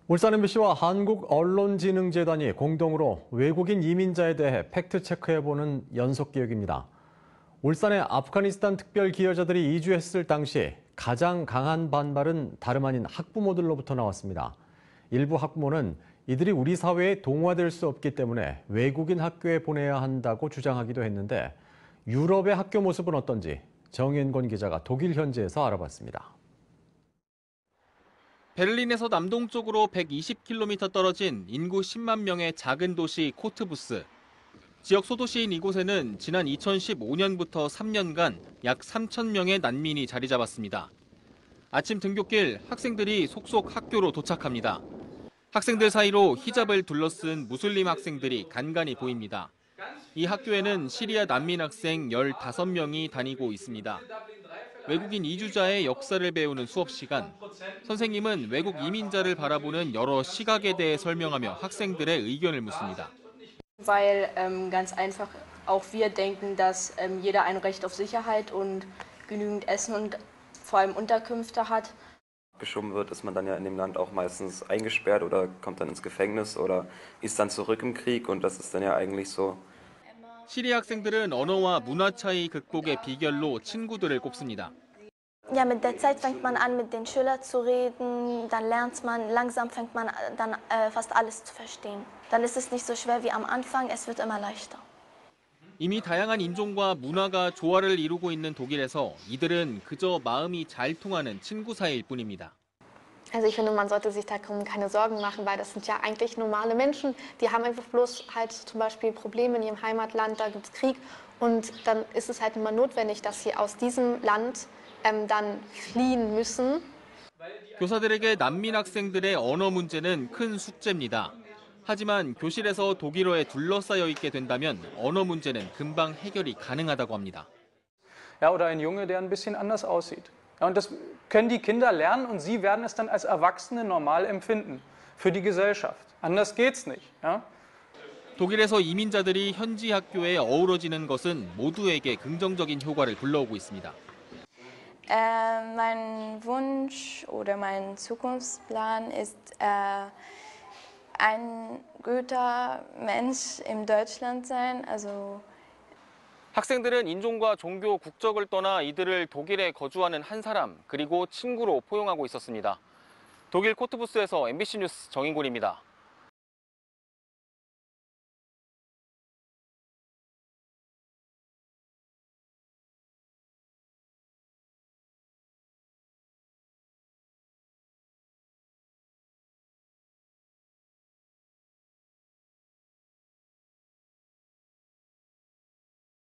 울산 MBC와 한국언론진흥재단이 공동으로 외국인 이민자에 대해 팩트체크해보는 연속기획입니다. 울산의 아프가니스탄 특별 기여자들이 이주했을 당시 가장 강한 반발은 다름 아닌 학부모들로부터 나왔습니다. 일부 학부모는 이들이 우리 사회에 동화될 수 없기 때문에 외국인 학교에 보내야 한다고 주장하기도 했는데 유럽의 학교 모습은 어떤지 정윤권 기자가 독일 현지에서 알아봤습니다. 베를린에서 남동쪽으로 120km 떨어진 인구 10만 명의 작은 도시 코트부스. 지역 소도시인 이곳에는 지난 2015년부터 3년간 약 3,000명의 난민이 자리 잡았습니다. 아침 등굣길 학생들이 속속 학교로 도착합니다. 학생들 사이로 히잡을 둘러쓴 무슬림 학생들이 간간히 보입니다. 이 학교에는 시리아 난민 학생 15명이 다니고 있습니다. 외국인 이주자의 역사를 배우는 수업 시간. 선생님은 외국 이민자를 바라보는 여러 시각에 대해 설명하며 학생들의 의견을 묻습니다. Weil ganz einfach auch wir denken, dass jeder ein Recht auf Sicherheit und genügend Essen und vor allem Unterkünfte hat. Geschoben wird, ist man dann ja in dem Land auch meistens eingesperrt oder kommt dann ins Gefängnis oder ist dann zurück im Krieg und das ist dann ja eigentlich so. 시리아 학생들은 언어와 문화 차이 극복의 비결로 친구들을 꼽습니다. Ja, mit der Zeit fängt man an, mit den Schülern zu reden, dann lernt man, langsam fängt man dann fast alles zu verstehen. Dann ist es nicht so schwer wie am Anfang, es wird immer leichter. 이미 다양한 인종과 문화가 조화를 이루고 있는 독일에서 이들은 그저 마음이 잘 통하는 친구 사이일 뿐입니다. Also ich finde, man sollte sich darum keine Sorgen machen, weil das sind ja eigentlich normale Menschen. Die haben einfach bloß halt zum Beispiel Probleme in ihrem Heimatland, da gibt es Krieg. Und dann ist es halt immer notwendig, dass sie aus diesem Land dann fliehen müssen. 교사들에게 난민 학생들의 언어 문제는 큰 숙제입니다. 하지만 교실에서 독일어에 둘러싸여 있게 된다면 언어 문제는 금방 해결이 가능하다고 합니다. Ja, oder ein Junge, der ein bisschen anders aussieht. Ja, und das können die Kinder lernen und sie werden es dann als Erwachsene normal empfinden für die Gesellschaft. Anders geht's nicht. Ja? 독일에서 이민자들이 현지 학교에 어우러지는 것은 모두에게 긍정적인 효과를 불러오고 있습니다. Mein Wunsch oder mein Zukunftsplan ist, ein guter Mensch in Deutschland sein. Also 학생들은 인종과 종교, 국적을 떠나 이들을 독일에 거주하는 한 사람, 그리고 친구로 포용하고 있었습니다. 독일 코트부스에서 MBC 뉴스 정인곤입니다.